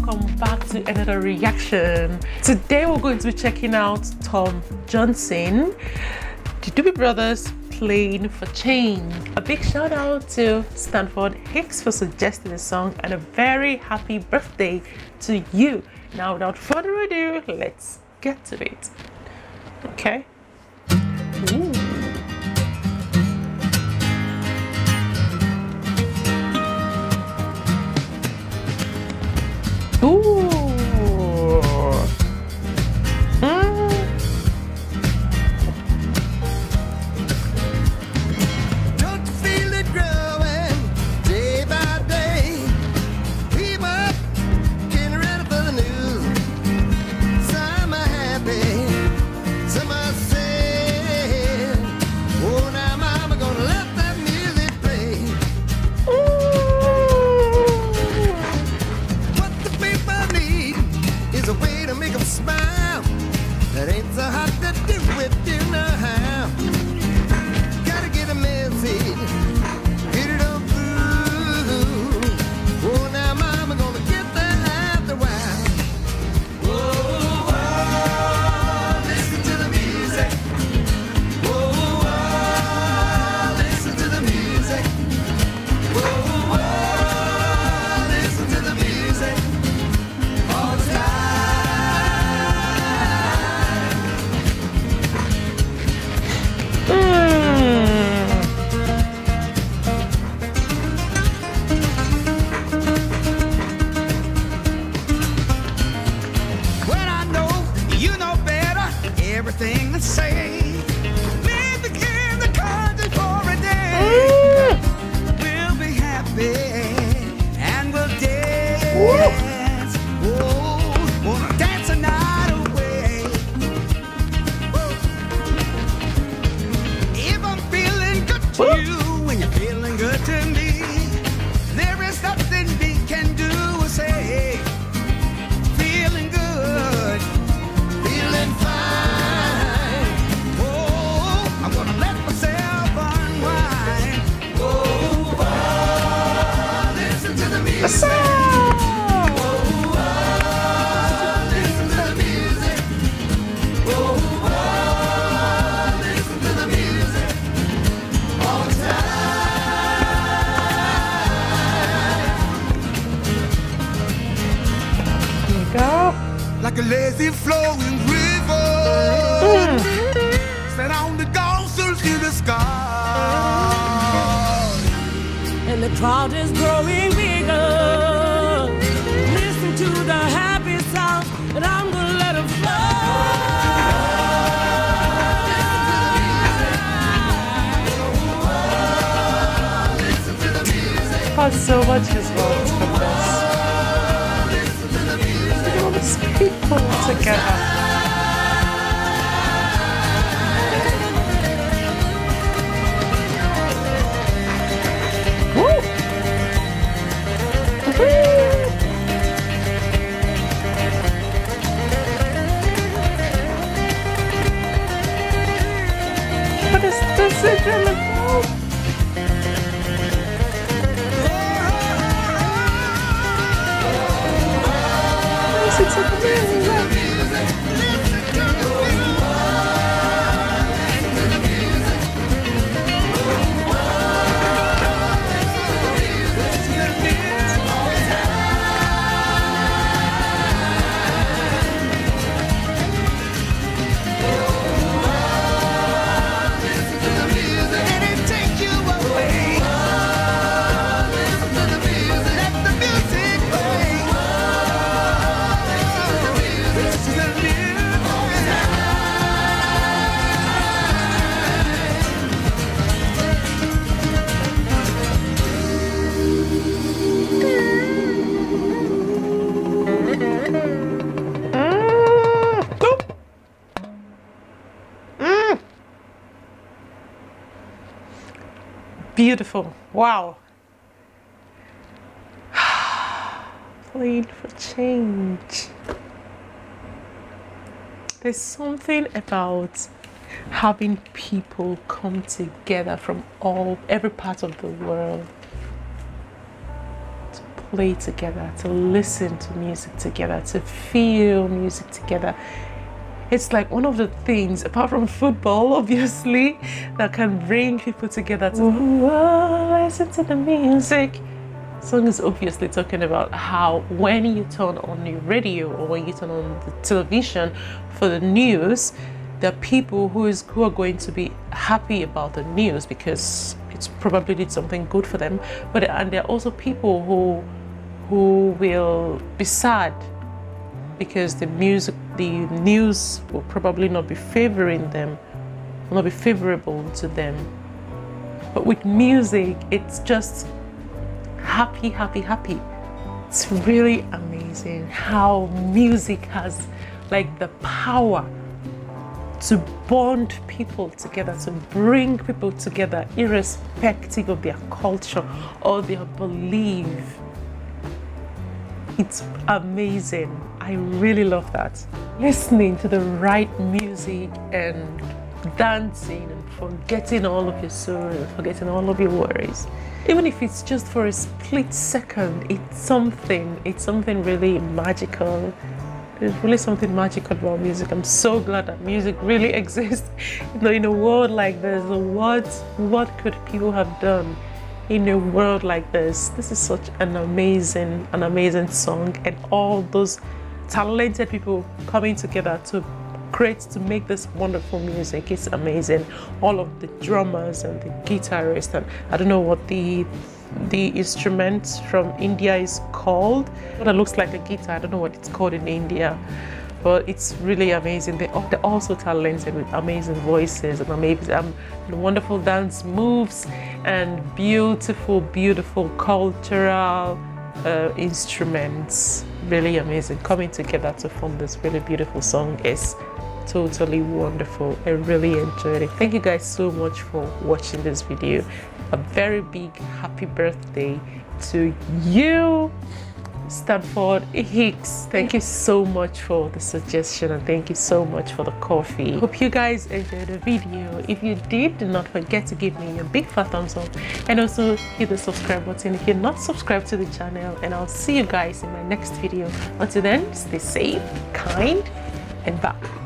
welcome back to another reaction. Today we're going to be checking out Tom Johnson, the Doobie Brothers, Playing for Change. A big shout out to Stanford Hicks for suggesting the song, and a very happy birthday to you. Now without further ado, let's get to it. Okay. Ooh. Ooh. Don't you feel it growing day by day? People getting ready for the news. Some are happy, some are sad. Oh, now mama gonna let that music play. What the people need is a way to make them smile. That ain't so hard to do it, you know how. Gotta get a message, get it on through. Oh, now mama gonna get that after a while. Oh, oh, listen to the music. Oh, oh, listen to the music. Oh, oh, listen to the music. All the time. Well, I know you know better everything to say. Leave the kids the country for a day. We'll be happy and we'll dance. Oh, wanna dance a night away. Woo. If I'm feeling good to you and you're feeling good to me, there is nothing we can do or say. Feeling good, feeling fine. Oh, I'm gonna let myself unwind. Oh, oh, listen to the music. Oh, oh, listen to the music. Oh, oh, listen to the music. All the time. Here we go. Like a lazy flowing river, set on the gospels to the sky. And the crowd is growing bigger. Listen to the happy sound, and I'm gonna let it flow. Listen to the music. Got so much as well from this. Listen to the music. All these people together. Woo! What is this again about? Listen to the music. And it takes you away. Listen to the music. Let the music play. Listen to the music. Beautiful. Wow. Playing for Change. There's something about having people come together from every part of the world to play together, to listen to music together, to feel music together. It's like one of the things, apart from football, obviously, that can bring people together to listen to the music. The song is obviously talking about how when you turn on your radio or when you turn on the television for the news, there are people who are going to be happy about the news because it's probably did something good for them. And there are also people who will be sad because the news will probably not be favoring them, will not be favorable to them. But with music, it's just happy, happy, happy. It's really amazing how music has like the power to bond people together, to bring people together irrespective of their culture or their belief. It's amazing. I really love that. Listening to the right music and dancing and forgetting all of your sorrows, forgetting all of your worries. Even if it's just for a split second, it's something really magical. There's really something magical about music. I'm so glad that music really exists. You know, in a world like this, what could people have done in a world like this? This is such an amazing song, and all those talented people coming together to make this wonderful music. It's amazing. All of the drummers and the guitarists, and I don't know what the instrument from India is called, but it looks like a guitar. I don't know what it's called in India, but it's really amazing. They're also talented with amazing voices and amazing wonderful dance moves and beautiful cultural instruments. Really amazing. Coming together to form this really beautiful song is totally wonderful. I really enjoyed it. Thank you guys so much for watching this video. A very big happy birthday to you, Stanford Hicks. Thank you so much for the suggestion, and thank you so much for the coffee. Hope you guys enjoyed the video. If you did, do not forget to give me a big fat thumbs up and also hit the subscribe button if you're not subscribed to the channel, and I'll see you guys in my next video. Until then, stay safe, kind, and bye.